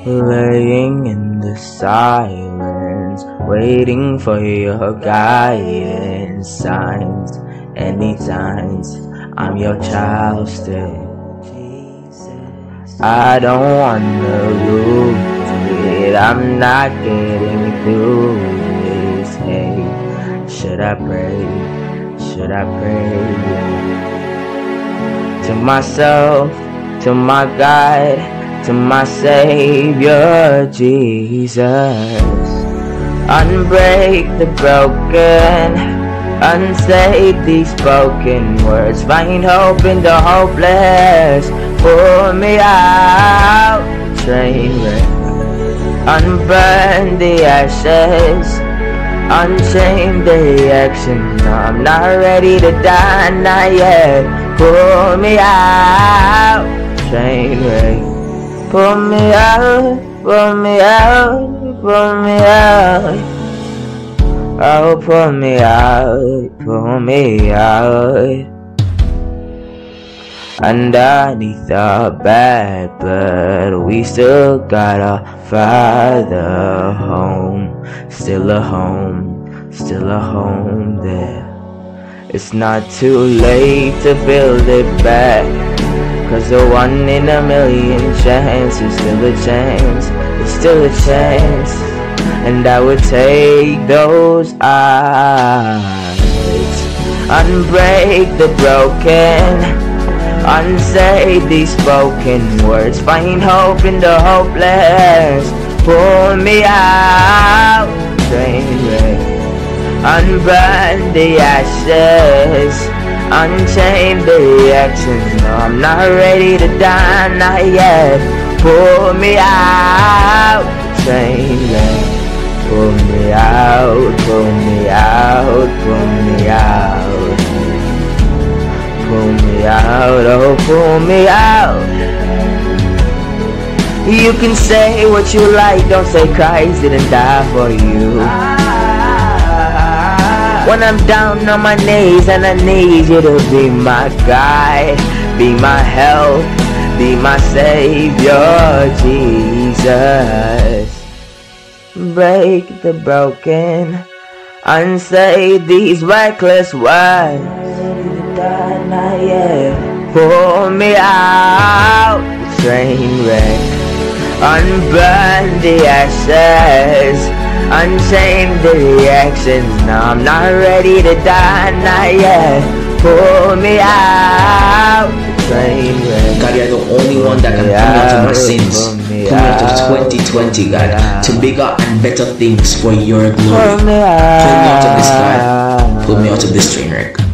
laying in the silence, waiting for your guidance. Signs, any signs, I'm your child still. I don't wanna lose it, I'm not getting through this. Hey, should I pray? Should I pray? To myself, to my God, to my Savior, Jesus. Unbreak the broken, unsay these spoken words. Find hope in the hopeless. Pull me out, trainwreck. Unburn the ashes, unchain the action. No, I'm not ready to die, not yet. Pull me out, trainwreck. Pull me out, pull me out, pull me out. Oh, pull me out, pull me out. Underneath our bed, but we still got our Father home. Still a home, still a home there. It's not too late to build it back, 'cause a 1 in a million chance is still a chance. It's still a chance, and I would take those odds. Unbreak the broken, unsay these spoken words. Find hope in the hopeless. Pull me out, trainwreck. Unburn the ashes, unchain the actions. No, I'm not ready to die, not yet. Pull me out, trainwreck. Pull me out, pull me out, pull me out. Pull me out, oh pull me out. You can say what you like, don't say Christ didn't die for you. When I'm down on my knees and I need you to be my guide, be my help, be my Savior, Jesus. Break the broken, unsay these reckless words. Not yet. Pull me out, trainwreck. Unburn the ashes, unchain the reactions. No, I'm not ready to die, not yet. Pull me out, trainwreck. God, you're the only one that can pull me out of my sins. Pull me out of 2020, God, to bigger and better things for your glory. Pull me out of this, God. Pull me out of this train wreck.